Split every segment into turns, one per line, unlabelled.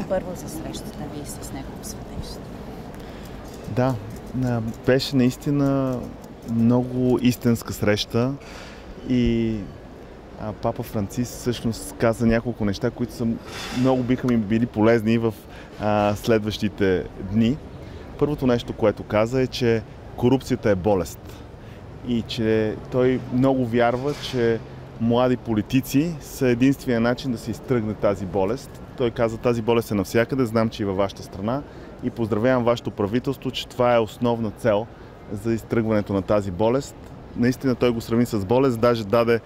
първо за срещата ви с негово светейшество?
Да, беше наистина много истинска среща и Папа Франциск всъщност каза няколко неща, които много биха ми били полезни в следващите дни. Първото нещо, което каза е, че корупцията е болест и че той много вярва, че млади политици са единствения начин да се изтръгне тази болест. Той каза, тази болест е навсякъде, знам, че и във вашата страна и поздравявам вашето правителство, че това е основна цел за изтръгването на тази болест. Наистина той го сравни с болест, даже даде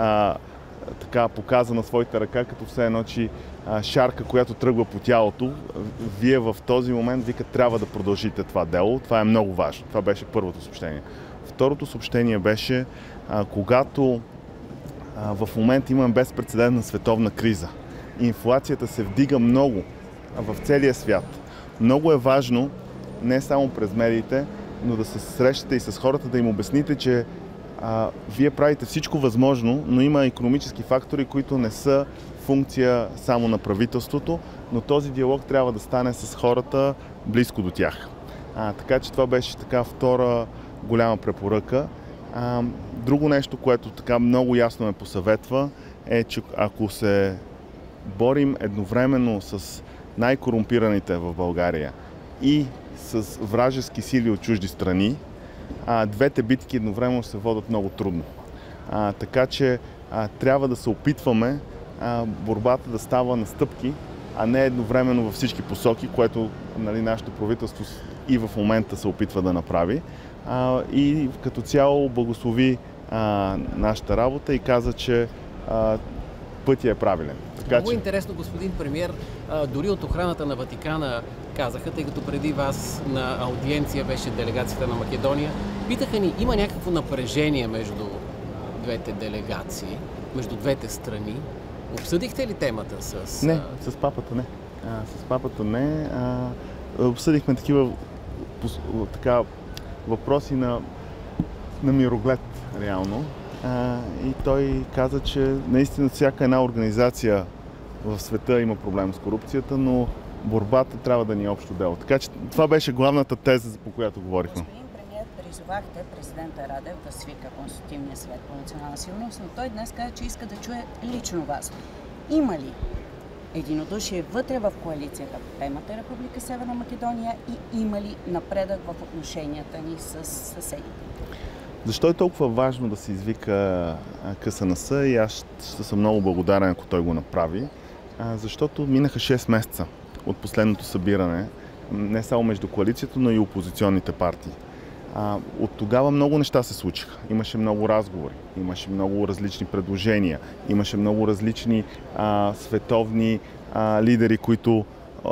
така показа на своята ръка, като все едно, че шарка, която тръгва по тялото. Вие в този момент, вика, трябва да продължите това дело. Това е много важно. Това беше първото съобщение. Второто съобщение беше, когато в момента имаме безпрецедентна световна криза. Инфлацията се вдига много в целия свят. Много е важно, не само през медиите, но да се срещате и с хората, да им обясните, че вие правите всичко възможно, но има икономически фактори, които не са функция само на правителството, но този диалог трябва да стане с хората близко до тях. Така че това беше така втора голяма препоръка. Друго нещо, което така много ясно ме посъветва, е, че ако се борим едновременно с най-корумпираните в България и с вражески сили от чужди страни, двете битки едновременно се водят много трудно. Така че трябва да се опитваме борбата да става на стъпки, а не едновременно във всички посоки, което нашето правителство и в момента се опитва да направи. И като цяло благослови нашата работа и каза, че пътя е правилен.
Много интересно, господин премиер, дори от охраната на Ватикана казаха, тъй като преди вас на аудиенция беше делегацията на Македония. Питаха ни, има някакво напрежение между двете делегации, между двете страни. Обсъдихте ли темата с...
Не, с папата не. С папата не. Обсъдихме такива въпроси на мироглед, реално. И той каза, че наистина всяка една организация в света има проблем с корупцията, но борбата трябва да ни е общо дело. Така че това беше главната теза, по която говорихме.
Господин премиер, призовахте президента Радев да свика Консултативния съвет по национална сигурност, но той днес каза, че иска да чуе лично вас. Има ли единодушие вътре в коалицията по темата Република Северна Македония и има ли напредък в отношенията ни с съседите?
Защо е толкова важно да се извика КСНС и аз ще съм много благодарен, ако той го направи? Защото минаха 6 месеца от последното събиране, не само между коалицията, но и опозиционните партии. От тогава много неща се случиха. Имаше много разговори, имаше много различни предложения, имаше много различни световни лидери, които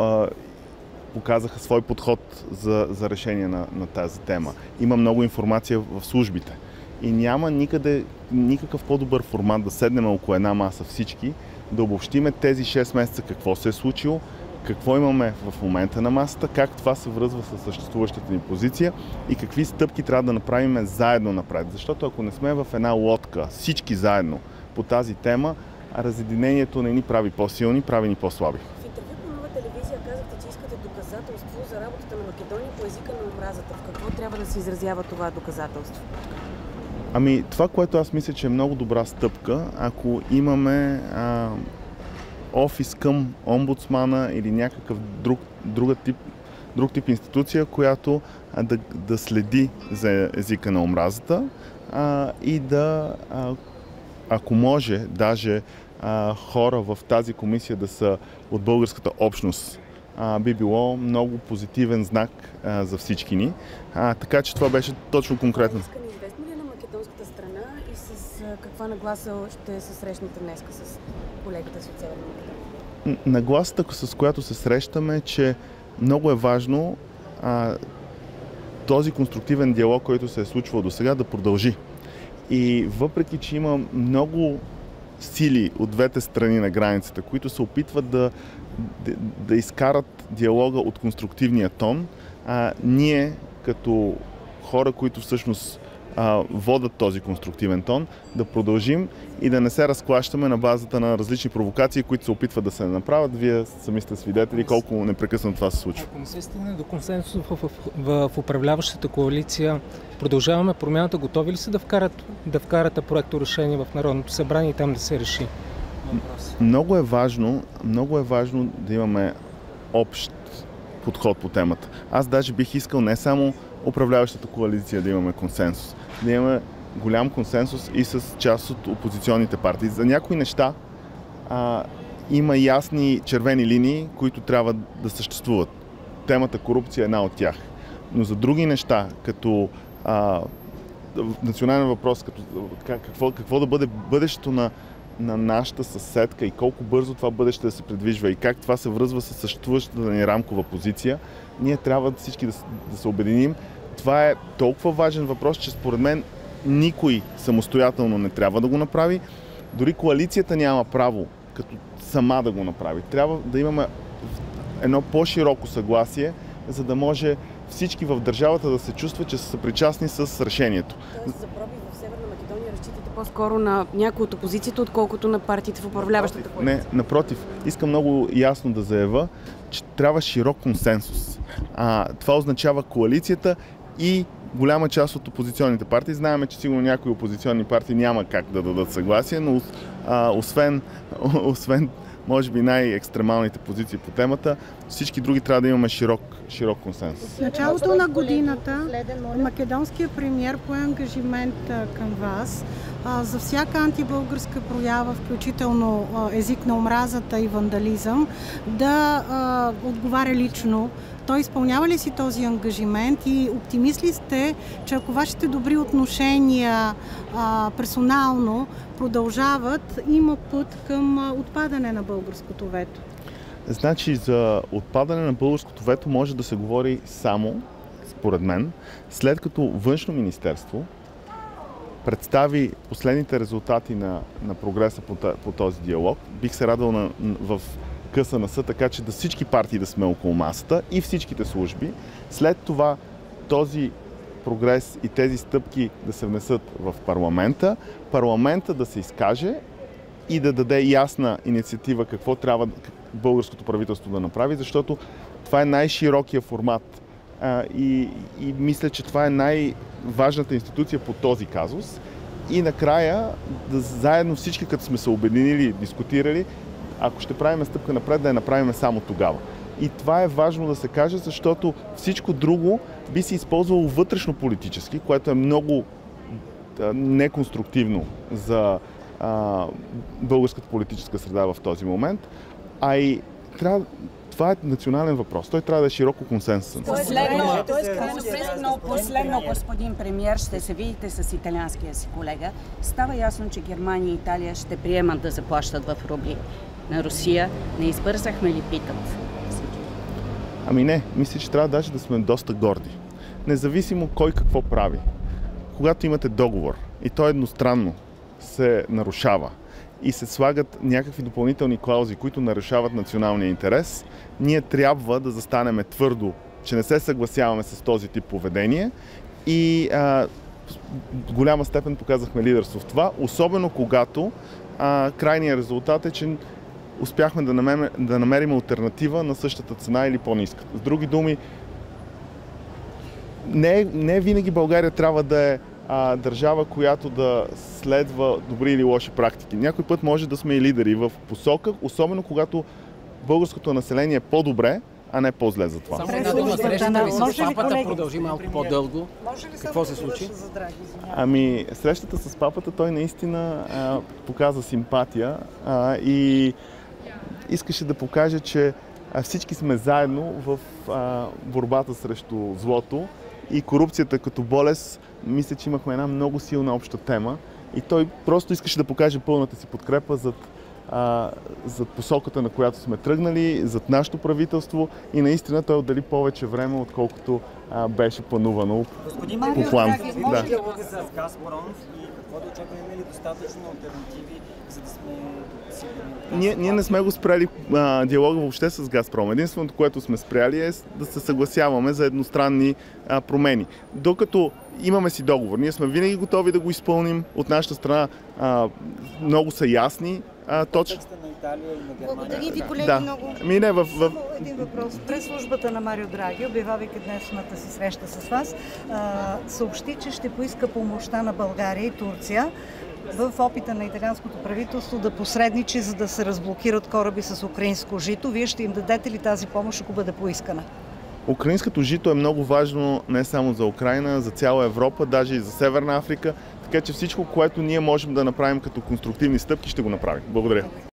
показаха свой подход за решение на тази тема. Има много информация в службите. И няма никъде никакъв по-добър формат да седнем около една маса всички, да обобщиме тези 6 месеца какво се е случило, какво имаме в момента на масата, как това се връзва с съществуващата ни позиция и какви стъпки трябва да направим заедно напред. Защото ако не сме в една лодка, всички заедно по тази тема, разединението не ни прави по-силни, прави ни по-слаби.
В интервю по Нова телевизия казахте, че искате доказателство за работата на Македония по езика на омразата. В какво трябва да се изразява това доказателство?
Това, което аз мисля, че е много добра стъпка, ако имаме офис към омбудсмана или някакъв друг тип институция, която да следи за езика на омразата и да, ако може, даже хора в тази комисия да са от българската общност, би било много позитивен знак за всички ни. Така че това беше точно конкретно.
Известно ли е на македонската страна и с каква нагласа ще се срещнете днес с колегата си от Северна Македония?
Нагласата, с която се срещаме, е, че много е важно този конструктивен диалог, който се е случвал до сега, да продължи. И въпреки, че има много сили от двете страни на границата, които се опитват да изкарат диалога от конструктивния тон, ние като хора, които всъщност водят този конструктивен тон, да продължим и да не се разклащаме на базата на различни провокации, които се опитват да се направят. Вие сами сте свидетели колко непрекъснато това се случва.
Ако не се стигне до консенсус в управляващата коалиция, Продължаваме промяната, готови ли са да вкарате проекторешение в Народното събрание и там да се реши?
Много е важно да имаме общ подход по темата. Аз даже бих искал не само управляващата коалиция да имаме консенсус, да имаме голям консенсус и с част от опозиционните партии. За някои неща има ясни червени линии, които трябва да съществуват. Темата корупция е една от тях. Но за други неща, като национален въпрос, като какво да бъде бъдещето на нашата съседка и колко бързо това бъдеще да се предвижва и как това се връзва с съществуващата ни рамкова позиция, ние трябва всички да се обединим. Това е толкова важен въпрос, че според мен никой самостоятелно не трябва да го направи. Дори коалицията няма право като сама да го направи. Трябва да имаме едно по-широко съгласие, за да може всички в държавата да се чувстват, че са съпричастни с решението.
Тоест за пробив в Северна Македония разчитате по-скоро на някои от опозицията, отколкото на партиите в управляващата коалиция?
Не, напротив. Искам много ясно да заявя, че трябва широк консенсус. Това означава коалицията и голяма част от опозиционните партии. Знаем, че сигурно някои опозиционни партии няма как да дадат съгласие, но освен може би най-екстремалните позиции по темата, всички други трябва да имаме широк консенсус.
В началото на годината македонският премиер пое ангажимент към вас за всяка антибългарска проява, включително език на омразата и вандализъм, да отговаря лично. Той изпълнява ли си този ангажимент и оптимист ли сте, че ако вашите добри отношения персонално продължават, има път към отпадане на българското вето?
Значи за отпадане на българското вето може да се говори само, според мен, след като Външно министерство представи последните резултати на прогреса по този диалог. Бих се радвал в КСНС, така че да всички партии да сме около масата и всичките служби. След това този прогрес и тези стъпки да се внесат в парламента да се изкаже и да даде ясна инициатива какво трябва българското правителство да направи, защото това е най-широкия формат и мисля, че това е най-важната институция по този казус. И накрая, заедно всички, като сме се обединили, дискутирали, ако ще правим стъпка напред, да я направим само тогава. И това е важно да се каже, защото всичко друго би се използвало вътрешно политически, което е много неконструктивно за българската политическа среда в този момент. Това е национален въпрос. Той трябва да е широко консенсусен.
Последно, господин премиер, ще се видите с италианския си колега. Става ясно, че Германия и Италия ще приемат да заплащат в рубли. На Русия не избързахме ли, питат?
Ами не, мисля, че трябва даже да сме доста горди. Независимо кой какво прави. Когато имате договор и той едностранно се нарушава и се слагат някакви допълнителни клаузи, които нарушават националния интерес, ние трябва да застанем твърдо, че не се съгласяваме с този тип поведение и в голяма степен показахме лидерство в това, особено когато крайният резултат е, че успяхме да намерим алтернатива на същата цена или по-ниска. С други думи, не винаги България трябва да е държава, която да следва добри или лоши практики. Някой път може да сме и лидери в посока, особено когато българското население е по-добре, а не по-зле за това.
Само една дума, срещата ви с папата продължи малко по-дълго. Какво се случи?
Ами, срещата с папата, той наистина показа симпатия и искаше да покаже, че всички сме заедно в борбата срещу злото и корупцията като болест. Мисля, че имахме една много силна обща тема и той просто искаше да покаже пълната си подкрепа зад посоката, на която сме тръгнали, зад нашето правителство и наистина той отдели повече време, отколкото беше планувано по план.
Да. Диалога с Газпром и какво да очакваме, има ли достатъчно алтернативи, за да сме сигурни?
Ние не сме го спряли диалога въобще с Газпром. Единственото, което сме спряли е да се съгласяваме за едностранни промени. Докато имаме си договор. Ние сме винаги готови да го изпълним. От нашата страна много са ясни. Точно.
На Италия и на Германия.
Благодаря ви, колеги,
Да.
много.
Само
един въпрос. Прес-службата на Марио Драги, обявявайки днешната си среща с вас, съобщи, че ще поиска помощта на България и Турция в опита на италианското правителство да посредничи, за да се разблокират кораби с украинско жито. Вие ще им дадете ли тази помощ, ако бъде поискана?
Украинското жито е много важно не само за Украйна, за цяла Европа, даже и за Северна Африка. Така че всичко, което ние можем да направим като конструктивни стъпки, ще го направим. Благодаря.